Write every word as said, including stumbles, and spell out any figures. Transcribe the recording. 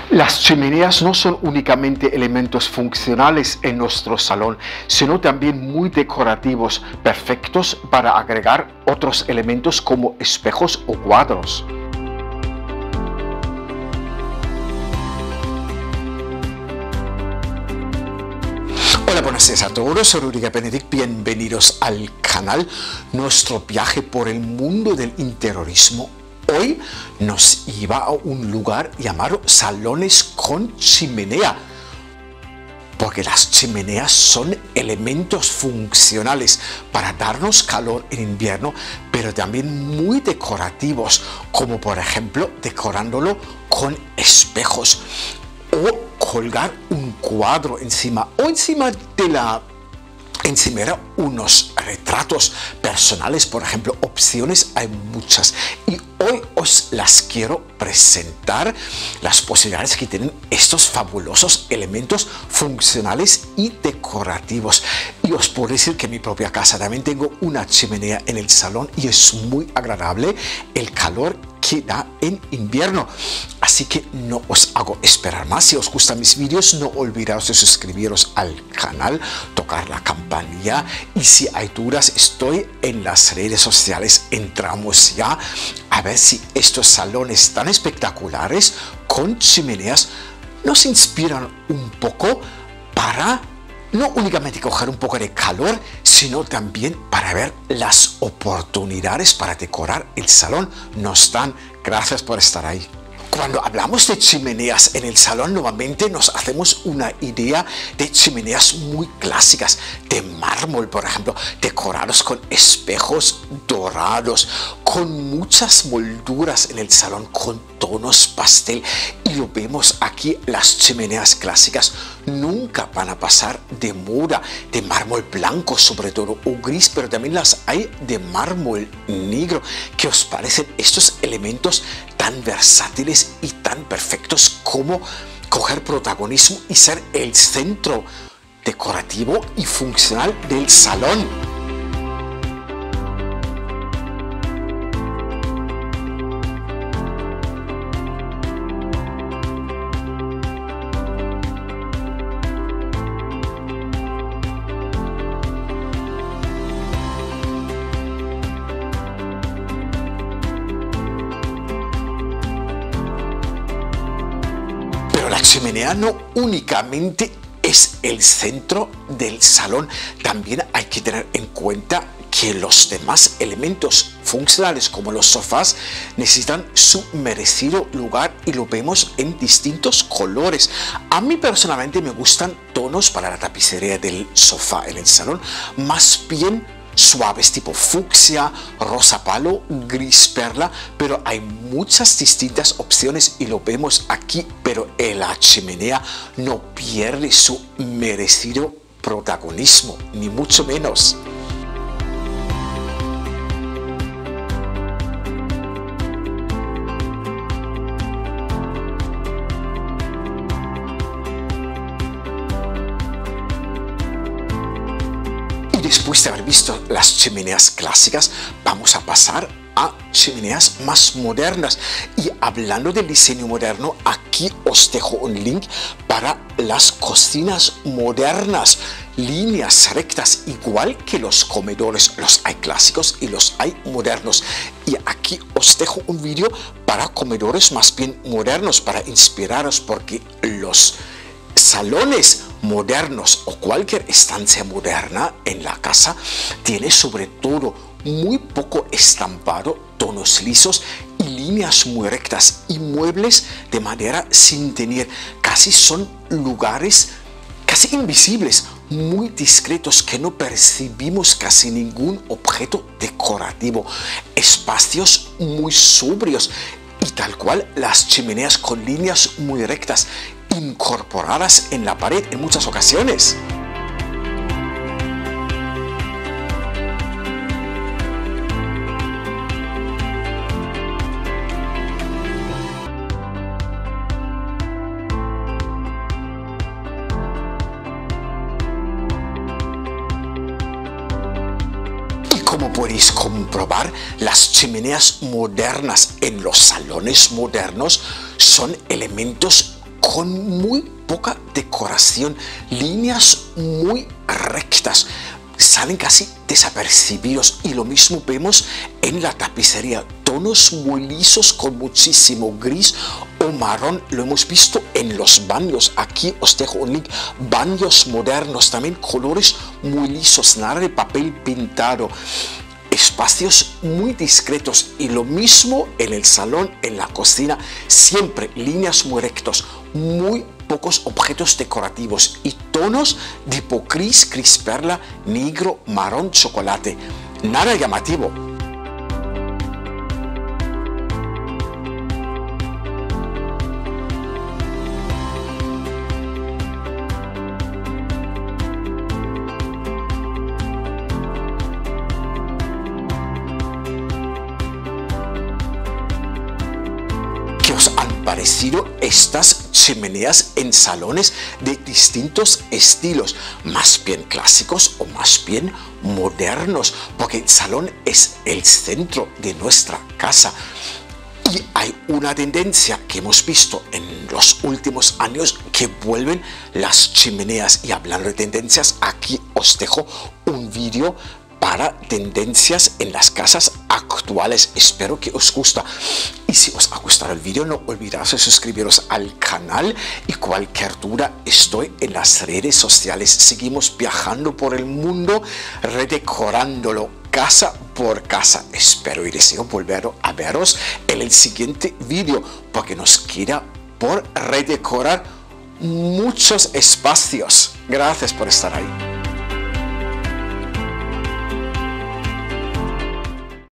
Las chimeneas no son únicamente elementos funcionales en nuestro salón, sino también muy decorativos, perfectos para agregar otros elementos como espejos o cuadros. Hola, buenas tardes a todos, soy Rüdiger Benedikt, bienvenidos al canal. Nuestro viaje por el mundo del interiorismo hoy nos lleva a un lugar llamado salones con chimenea, porque las chimeneas son elementos funcionales para darnos calor en invierno, pero también muy decorativos, como por ejemplo decorándolo con espejos o colgar un cuadro encima o encima de la encimera unos retratos personales, por ejemplo. Opciones hay muchas y hoy os las quiero presentar, las posibilidades que tienen estos fabulosos elementos funcionales y decorativos. Y os puedo decir que en mi propia casa también tengo una chimenea en el salón y es muy agradable el calor que da en invierno. Así que no os hago esperar más. Si os gustan mis vídeos, no olvidaos de suscribiros al canal, tocar la campanilla, y si hay dudas, estoy en las redes sociales. Entramos ya a ver si estos salones tan espectaculares con chimeneas nos inspiran un poco para no únicamente coger un poco de calor, sino también para ver las oportunidades para decorar el salón. Nos dan. Gracias por estar ahí. Cuando hablamos de chimeneas en el salón, nuevamente nos hacemos una idea de chimeneas muy clásicas, de mármol, por ejemplo, decorados con espejos dorados, con muchas molduras en el salón, con tonos pastel. Y lo vemos aquí, las chimeneas clásicas nunca van a pasar de moda, de mármol blanco sobre todo, o gris, pero también las hay de mármol negro. ¿Qué os parecen estos elementos tan versátiles y tan perfectos como coger protagonismo y ser el centro decorativo y funcional del salón? La chimenea no únicamente es el centro del salón, también hay que tener en cuenta que los demás elementos funcionales como los sofás necesitan su merecido lugar, y lo vemos en distintos colores. A mí personalmente me gustan tonos para la tapicería del sofá en el salón más bien suaves, tipo fucsia, rosa palo, gris perla, pero hay muchas distintas opciones y lo vemos aquí. Pero la chimenea no pierde su merecido protagonismo, ni mucho menos. Después de haber visto las chimeneas clásicas, vamos a pasar a chimeneas más modernas. Y hablando del diseño moderno, aquí os dejo un link para las cocinas modernas, líneas rectas, igual que los comedores. Los hay clásicos y los hay modernos. Y aquí os dejo un vídeo para comedores más bien modernos, para inspiraros, porque los salones modernos o cualquier estancia moderna en la casa tiene sobre todo muy poco estampado, tonos lisos y líneas muy rectas, y muebles de madera sin tener. Casi son lugares casi invisibles, muy discretos, que no percibimos casi ningún objeto decorativo. Espacios muy sobrios y tal cual las chimeneas con líneas muy rectas incorporadas en la pared en muchas ocasiones. Como podéis comprobar, las chimeneas modernas en los salones modernos son elementos con muy poca decoración, líneas muy rectas, salen casi desapercibidos, y lo mismo vemos en la tapicería, tonos muy lisos con muchísimo gris o marrón. Lo hemos visto en los baños, aquí os dejo un link, baños modernos, también colores muy lisos, nada de papel pintado, espacios muy discretos, y lo mismo en el salón, en la cocina, siempre líneas muy rectos, muy pocos objetos decorativos y tonos tipo gris, gris perla, negro, marrón, chocolate, nada llamativo. ¿Qué os han parecido estas chimeneas en salones de distintos estilos, más bien clásicos o más bien modernos? Porque el salón es el centro de nuestra casa. Y hay una tendencia que hemos visto en los últimos años, que vuelven las chimeneas. Y hablando de tendencias, aquí os dejo un vídeo para tendencias en las casas actuales. Espero que os guste, y si os ha gustado el vídeo no olvidéis de suscribiros al canal, y cualquier duda estoy en las redes sociales. Seguimos viajando por el mundo, redecorándolo casa por casa. Espero y deseo volver a veros en el siguiente vídeo, porque nos queda por redecorar muchos espacios. Gracias por estar ahí.